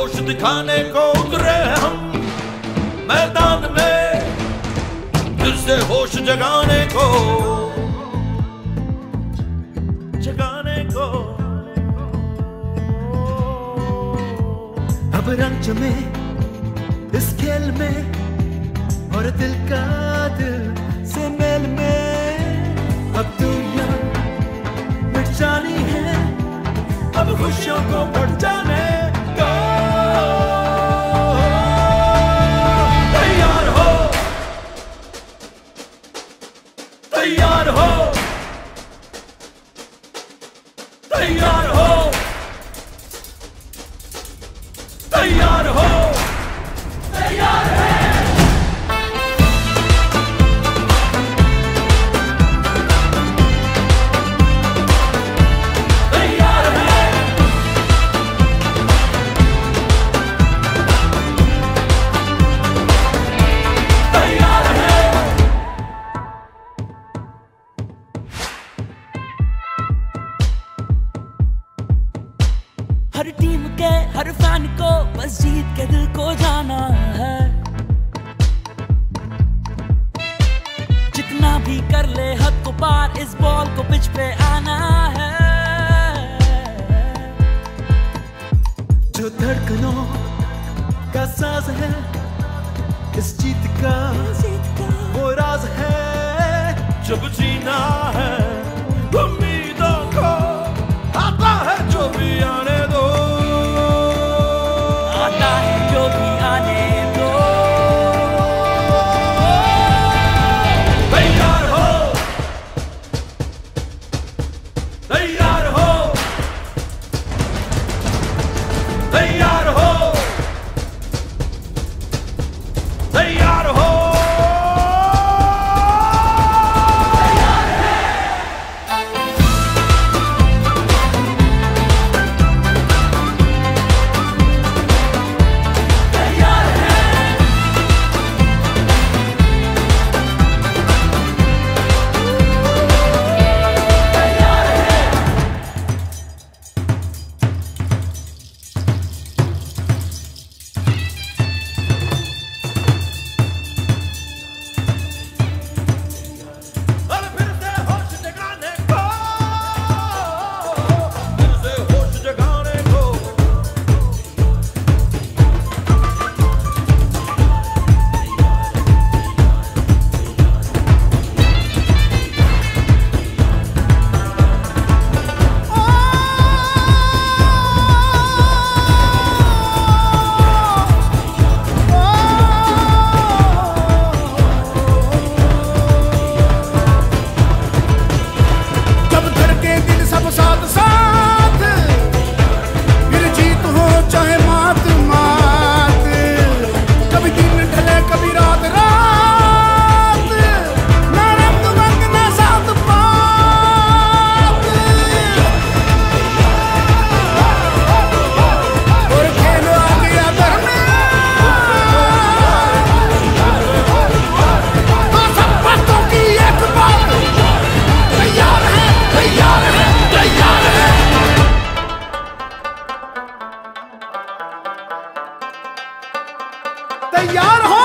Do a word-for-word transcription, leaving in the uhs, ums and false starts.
होश दिखाने को उतरे हम मैदान में, फिर से होश जगाने को, जगाने को। अब रंग जमे इस खेल में और दिल का दिल से मेल में। अब दुनिया मिट जानी है, अब खुशियों को बढ़ जाने को। तैयार हो, तैयार हो, तैयार हो, तैयार हो, तैयार है। हर टीम के हर फैन को बस जीत के दिल को जाना है। जितना भी कर ले हद को पार, इस बॉल को पिच पे आना है। जो धड़कनों का साज है, इस जीत का वो राज है। जब जीना है उम्मीदों को, आता है जो भी आने दो, आता है जो भी आने दो। तैयार हो, तैयार हो, तैयार हो, तैयार हो। तैयार हो।